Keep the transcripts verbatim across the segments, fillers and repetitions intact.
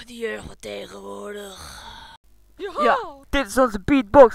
de jeugd van tegenwoordig. Ja, ja, dit is onze beatbox.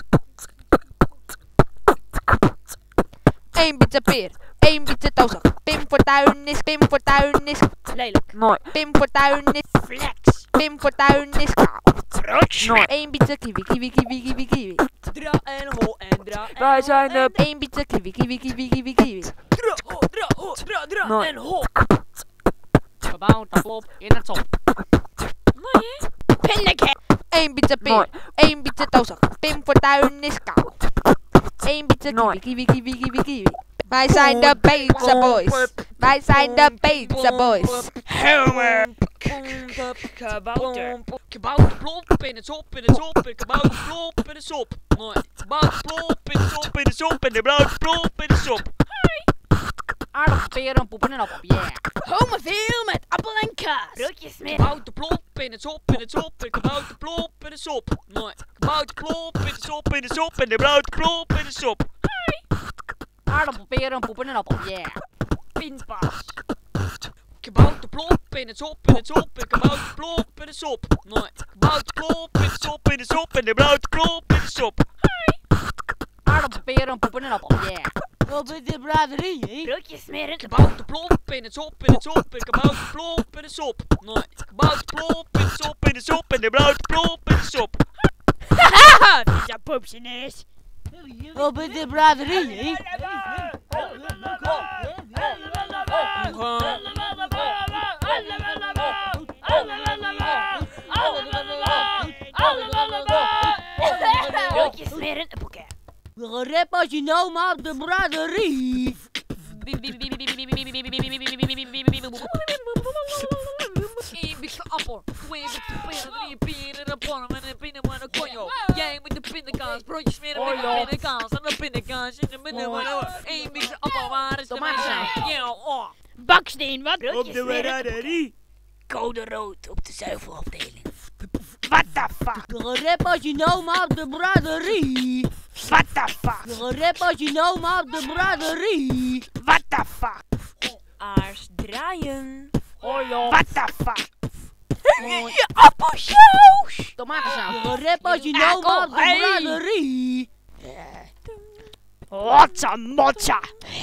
Eén beetje peer, één beetje toezak. Pim Fortuyn is, Pim Fortuyn is Lelijk. Mooi. Pim Fortuyn is Flex. Pim Fortuyn is kaal. Trots. Mooi. Eén beetje kiwi, kiwi, kiwi, kiwi, kiwi. Dra en ho en dra en Wij ho zijn en de... Eén beetje kiwi, kiwi, kiwi, kiwi, kiwi. dra, ho, dra, ho, dra, dra Mooi. en ho. Gebouwd de plop in het zon. Mooi hè? Pindakaas. Eén beetje Mooi. peer, één beetje toezak. Pim Fortuyn is kaal. Eén beetje Mooi. kiwi, kiwi, kiwi, kiwi, kiwi. Wij zijn de Pizza Boys. Wij zijn de Pizza Boys. Homer. Kabouter. Kabouter plop in het sop, in het sop. En kabouter plop in de sop. Mooi. Kabouter plop in de sop, in de sop. En de kabouter plop in de sop. Aardappel, peren, poepen en appel, yeah. Homer veel met appel en kaas. Broodjes met kabouter plop in het sop, in het sop. En kabouter plop in de sop. Mooi. Kabouter plop in de sop, in de sop. En de kabouter plop in de sop. Aardappel, peren, poepen en appel, yeah. Pinpas. Kabouter plop in het sop, in het sop. En kabouter plop in de sop. Mooi. Kabouter plop in de sop, in de sop. En de kabouter plop in de sop. Aardappel, peren, poepen en appel, yeah. Wat is de braderie, hè? Broodjes smeren. Kabouter plop in het sop, in het sop. En kabouter plop in de sop. Mooi. Kabouter plop in de sop, in de sop. En de kabouter plop in de sop. Haha, dit is jouw popje is. Wat is de braderie, hè? Broodjes smeren, een boeket. We gaan rappen als je nou maar op de braderie. Eén beetje appel, twee beetje peren, drie peren, een pan met een pinda en een konjo. Jij met de pindakaas, broodjes smeren met de pindakaas en een pindakaas in de midden van één beetje appel, waar is de Tomatensaus. Ja, oh. Baksteen, wat? Op de braderie. Code rood op de zuivelafdeling. What the fuck? We gaan rappen als je nou maar op de braderie. What the fuck? We gaan rappen als je nou maar op de braderie. What the fuck? Aars draaien. Ojo. What the fuck? Je appelsaus! Tomatensaus. We gaan rappen als je nou maar op de braderie. Motsa motsa!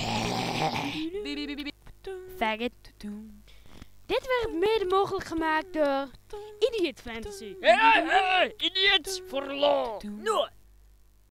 Faggot. Dit werd mede mogelijk gemaakt door Idiot Fantasy. Hey, hey, idiots voor lol! Nooit!